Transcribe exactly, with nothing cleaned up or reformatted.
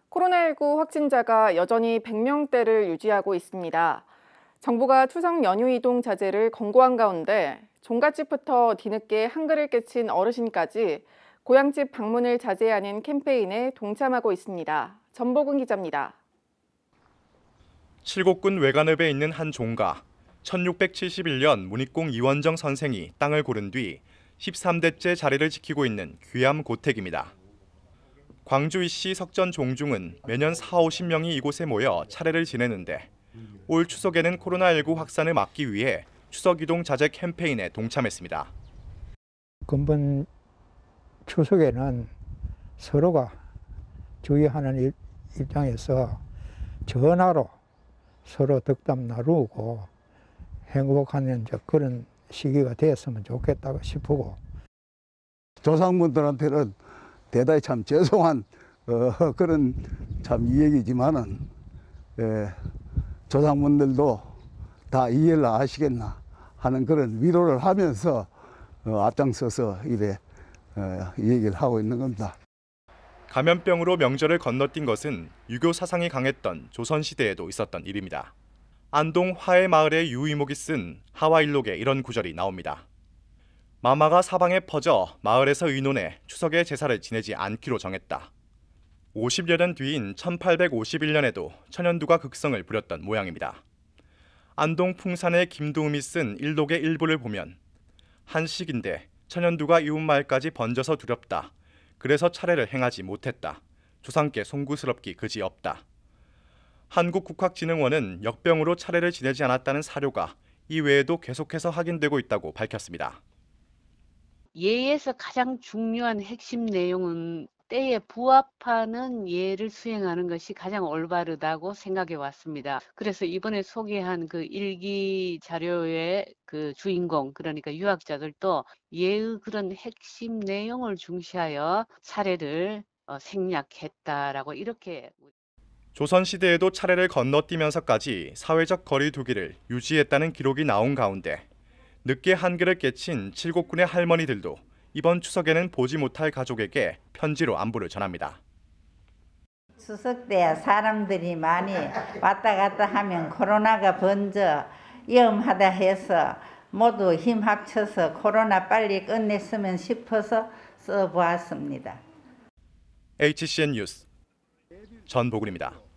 코로나십구 확진자가 여전히 백 명대를 유지하고 있습니다. 정부가 추석 연휴 이동 자제를 권고한 가운데 종갓집부터 뒤늦게 한글을 깨친 어르신까지 고향집 방문을 자제하는 캠페인에 동참하고 있습니다. 전보근 기자입니다. 칠곡군 외관읍에 있는 한 종가. 천육백칠십일 년 문익공 이원정 선생이 땅을 고른 뒤 십삼 대째 자리를 지키고 있는 귀암 고택입니다. 광주이씨 석전 종중은 매년 사오십 명이 이곳에 모여 차례를 지내는데 올 추석에는 코로나십구 확산을 막기 위해 추석 이동 자제 캠페인에 동참했습니다. 근본 추석에는 서로가 주의하는 입장에서 전화로 서로 덕담 나누고 행복한 그런 시기가 되었으면 좋겠다고 싶고, 조상분들한테는 대단히 참 죄송한 어, 그런 참 이야기지만은 예, 조상분들도 다 이해를 하시겠나 하는 그런 위로를 하면서 어, 앞장서서 이래 어, 얘기를 하고 있는 겁니다. 감염병으로 명절을 건너뛴 것은 유교 사상이 강했던 조선시대에도 있었던 일입니다. 안동 화해마을의 유이목이 쓴 하와일록에 이런 구절이 나옵니다. 마마가 사방에 퍼져 마을에서 의논해 추석에 제사를 지내지 않기로 정했다. 오십여 년 뒤인 천팔백오십일 년에도 천연두가 극성을 부렸던 모양입니다. 안동 풍산의 김도움이 쓴 일록의 일부를 보면 한식인데 천연두가 이웃마을까지 번져서 두렵다. 그래서 차례를 행하지 못했다. 조상께 송구스럽기 그지없다. 한국국학진흥원은 역병으로 차례를 지내지 않았다는 사료가 이외에도 계속해서 확인되고 있다고 밝혔습니다. 예에서 가장 중요한 핵심 내용은 때에 부합하는 예를 수행하는 것이 가장 올바르다고 생각해 왔습니다. 그래서 이번에 소개한 그 일기 자료의 그 주인공, 그러니까 유학자들도 예의 그런 핵심 내용을 중시하여 차례를 생략했다라고 이렇게. 조선시대에도 차례를 건너뛰면서까지 사회적 거리 두기를 유지했다는 기록이 나온 가운데 늦게 한글을 깨친 칠곡군의 할머니들도 이번 추석에는 보지 못할 가족에게 편지로 안부를 전합니다. 추석 때 사람들이 많이 왔다 갔다 하면 코로나가 번져 위험하다 해서 모두 힘 합쳐서 코로나 빨리 끝냈으면 싶어서 써보았습니다. 에이치씨엔 뉴스 전보근입니다.